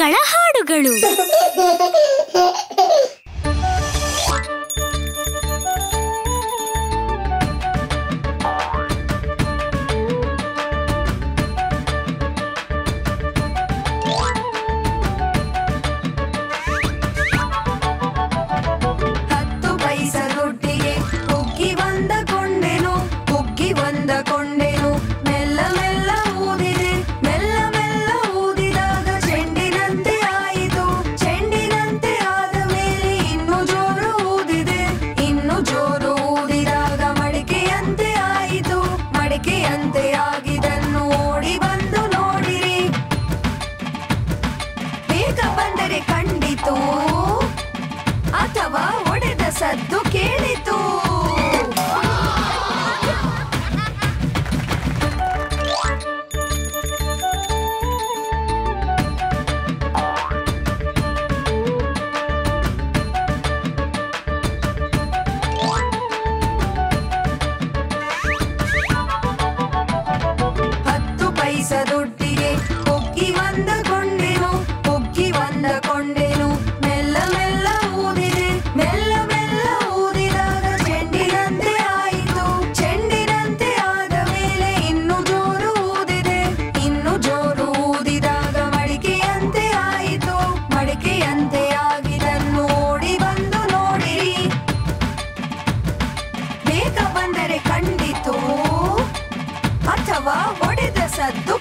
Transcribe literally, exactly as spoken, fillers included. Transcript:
ಮಕ್ಕಳ ಹಾಡುಗಳು. ಹತ್ತು ಪೈಸ ದುಡ್ಡಿಗೆ ಕುಗ್ಗಿ ಬಂದ ಕೊಂಡೆನು, ಕುಗ್ಗಿ ಬಂದ ಕೊಂಡೆನು, ಮೆಲ್ಲ ಮೆಲ್ಲ ಊದಿದೆ, ಮೆಲ್ಲ ಮೆಲ್ಲ ಊದಿದಾಗ ಚೆಂಡಿನಂತೆ ಆಯಿತು, ಚೆಂಡಿನಂತೆ ಆದ ಮೇಲೆ ಇನ್ನು ಜೋರು ಊದಿದೆ, ಇನ್ನು ಜೋರು ಊದಿದಾಗ ಮಡಿಕೆಯಂತೆ ಆಯಿತು, ಮಡಿಕೆಯಂತೆ ಆಗಿದನ್ನು ಓಡಿ ಬಂದು ನೋಡಿರಿ, ಬೇಗ ಬಂದರೆ ಕಂಡಿತು ಅಥವಾ ಒಡೆದ ಸದ್ದು ಕೇಳಿತು. ಹತ್ತು ಪೈಸ ದುಡ್ಡಿಗೆ ಕುಗ್ಗಿ ಬಂದ ಕೊಂಡೆನು, ಕುಗ್ಗಿ ಬಂದ ಕೊಂಡೆನು, ಮೆಲ್ಲ ಮೆಲ್ಲ ಊದಿದೆ, ಮೆಲ್ಲ ಮೆಲ್ಲ ಊದಿದಾಗ ಚೆಂಡಿನಂತೆ ಆಯಿತು, ಚೆಂಡಿನಂತೆ ಆದ ಮೇಲೆ ಇನ್ನು ಜೋರು ಊದಿದೆ, ಇನ್ನು ಜೋರು ಊದಿದಾಗ ಮಡಿಕೆಯಂತೆ ಆಯಿತು, ಮಡಿಕೆಯಂತೆ ಆಗಿದನ್ನು ಓಡಿ ಬಂದು ನೋಡಿರಿ, ಬೇಗ ಬಂದರೆ ಕಂಡಿತು ಅಥವಾ ಒಡೆದ ಸದ್ದು